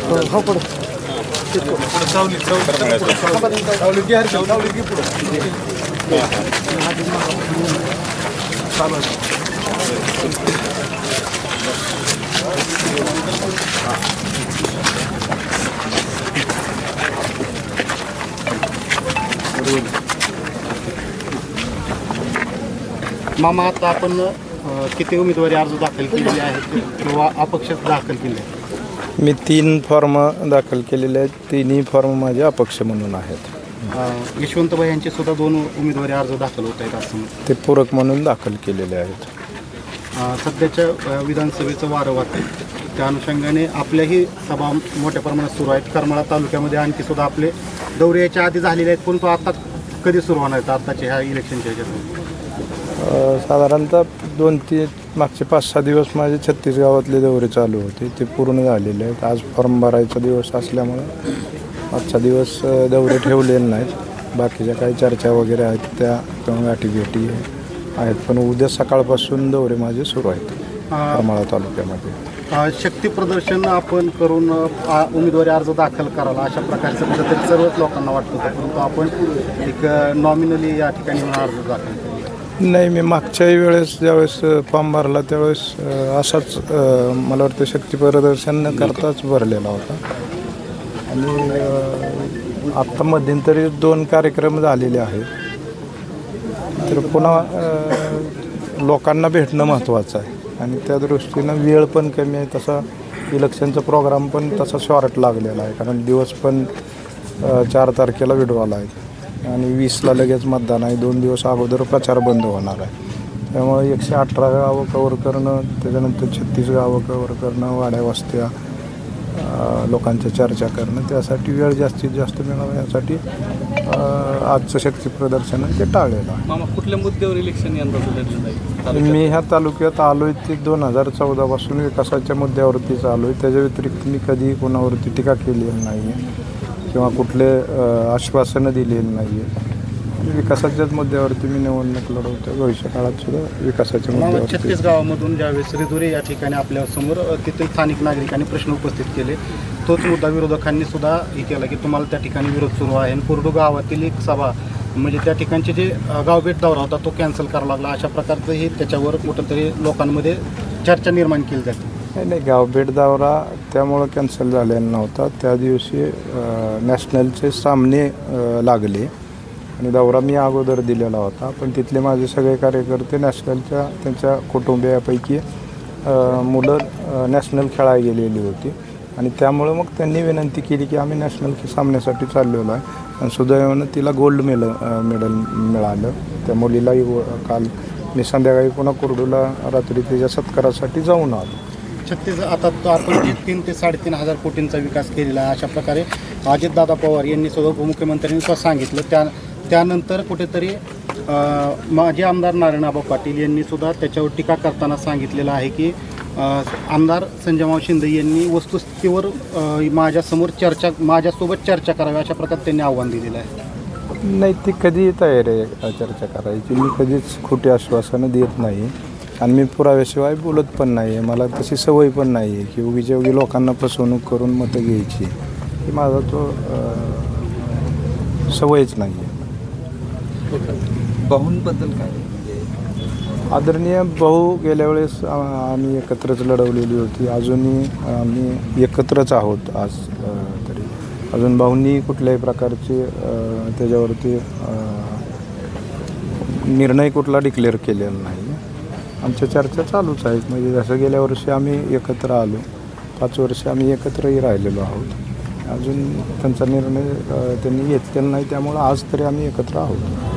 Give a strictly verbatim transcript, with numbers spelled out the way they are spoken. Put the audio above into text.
हो पडू सावली सावली घ्या सावली घे पुढं मामा आता आपण किती उमेदवारी अर्ज दाखल केलेले आहेत किंवा अपक्ष दाखल केले? मी तीन फॉर्म दाखल केलेले आहेत. तिन्ही फॉर्म माझे अपक्ष म्हणून आहेत. यशवंतभाई यांचे सुद्धा दोन उमेदवारी अर्ज दाखल होत आहेत असं ते पूरक म्हणून दाखल केलेले आहेत. सध्याच्या विधानसभेचं वारं वाहत आहे त्या अनुषंगाने आपल्याही सभा मोठ्या प्रमाणात सुरू आहेत. करमाळा तालुक्यामध्ये आणखी सुद्धा आपले दौरे याच्या आधी झालेले आहेत, परंतु आता कधी सुरू होणार आहेत आत्ताच्या ह्या इलेक्शनच्या ह्याच्यात? साधारणतः दोन तीन मागचे पाच सहा दिवस माझे छत्तीस गावातले दौरे चालू होते, ते पूर्ण झालेले आहेत. आज फॉर्म भरायचा दिवस असल्यामुळं आजचा दिवस दौरे ठेवलेले नाहीत. बाकीच्या काही चर्चा वगैरे आहेत त्या किंवा गाठीभेटी आहेत, पण उद्या सकाळपासून दौरे माझे सुरू आहेत करमाळा तालुक्यामध्ये. शक्ती प्रदर्शन आपण करून उमेदवारी अर्ज दाखल करावा अशा प्रकारचं कुठंतरी सर्वच लोकांना वाटत होतं, परंतु आपण एक नॉमिनली या ठिकाणी अर्ज दाखल केला नाही. मी मागच्याही वेळेस ज्यावेळेस फॉर्म भरला त्यावेळेस असाच मला वाटतं शक्ती प्रदर्शन न करताच भरलेला होता. आणि आत्ता मध्यंतरी दोन कार्यक्रम झालेले आहेत, तर पुन्हा लोकांना भेटणं महत्त्वाचं आहे आणि त्या दृष्टीनं वेळ पण कमी आहे. तसा इलेक्शनचा प्रोग्राम पण तसा शॉर्ट लागलेला आहे, कारण दिवस पण चार तारखेला विड्रॉला आहे आणि वीसला लगेच मतदान आहे. दोन दिवस अगोदर प्रचार बंद होणार आहे. त्यामुळे एकशे अठरा गावं कवर करणं, त्याच्यानंतर छत्तीस गावं कवर करणं, वाड्या वस्त्या लोकांच्या चर्चा करणं, त्यासाठी वेळ जास्तीत जास्त मिळावा यासाठी आजचं शक्ती प्रदर्शन ते टाळलेलं आहे. मामा कुठल्या मुद्द्यावर इलेक्शन यंदा लढलं जाईल? मी ह्या तालुक्यात आलो आहे ते दोन हजार चौदापासून विकासाच्या मुद्द्यावरतीच आलो आहे. त्याच्या व्यतिरिक्त मी कधी कोणावरती टीका केलेली नाही आहे किंवा कुठले आश्वासनं दिलेली नाही आहे. विकासाच्याच मुद्द्यावरती मी निवडणूक लढवतो. भविष्य काळात सुद्धा विकासाच्या मुद्द्यावर. छत्तीस गावामधून ज्यावेळेस रिधुरे या ठिकाणी आपल्यासमोर तेथील स्थानिक नागरिकांनी प्रश्न उपस्थित केले, तोच मुद्दा विरोधकांनी सुद्धा हे केला की तुम्हाला त्या ठिकाणी विरोध सुरू आहे. आणि कोरडू गावातील एक सभा म्हणजे त्या ठिकाणचे जे गावभेट दौरा होता तो कॅन्सल करावा लागला, अशा प्रकारचं हे त्याच्यावर कुठंतरी लोकांमध्ये चर्चा निर्माण केली जाते. नाही नाही, गावभेट दौरा त्यामुळं कॅन्सल झालेला नव्हता. त्या दिवशी नॅशनलचे सामने लागले आणि दौरा मी अगोदर दिलेला होता, पण तिथले माझे सगळे कार्यकर्ते नॅशनलच्या त्यांच्या कुटुंबियापैकी मुलं नॅशनल खेळायला गेलेली होती आणि त्यामुळं मग त्यांनी विनंती केली की आम्ही नॅशनल सामन्यासाठी चाललेलो आहे. आणि सुदैवानं तिला गोल्ड मेडल मेडल मिळालं. त्या मुलीलाही काल मी संध्याकाळी पुन्हा कुर्डूला रात्री तिच्या सत्कारासाठी जाऊन आलो. छत्तीस आता तो आपण तीन ते साडेतीन हजार कोटींचा विकास केलेला आहे अशा प्रकारे अजितदादा पवार यांनी सुद्धा उपमुख्यमंत्र्यांनी स्वतः सांगितलं. त्या त्यानंतर कुठेतरी माजी आमदार नारायणआबा पाटील यांनी सुद्धा त्याच्यावर टीका करताना सांगितलेलं आहे की आमदार संजयराव शिंदे यांनी वस्तुस्थितीवर माझ्यासमोर चर्चा माझ्यासोबत चर्चा करावी अशा प्रकारे त्यांनी आव्हान दिलेलं आहे. नाही, ती कधी तयार आहे चर्चा करायची. मी कधीच खोटी आश्वासनं देत नाही आणि मी पुराव्याशिवाय बोलत पण नाही आहे. मला तशी सवय पण नाही आहे की उगीच्या उगी लोकांना फसवणूक करून मतं घ्यायची, ही माझा तो सवयच नाही आहे. भाऊंबद्दल काय? आदरणीय भाऊ गेल्या वेळेस आम्ही एकत्रच लढवलेली होती, अजूनही आम्ही एकत्रच आहोत आज तरी. अजून भाऊंनी कुठल्याही प्रकारचे त्याच्यावरती निर्णय कुठला डिक्लेअर केलेला नाही. आमच्या चर्चा चालूच आहेत. म्हणजे जसं गेल्या वर्षी आम्ही एकत्र आलो, पाच वर्ष आम्ही एकत्रही राहिलेलो आहोत. अजून त्यांचा निर्णय त्यांनी घेतलेला नाही, त्यामुळं आज तरी आम्ही एकत्र आहोत.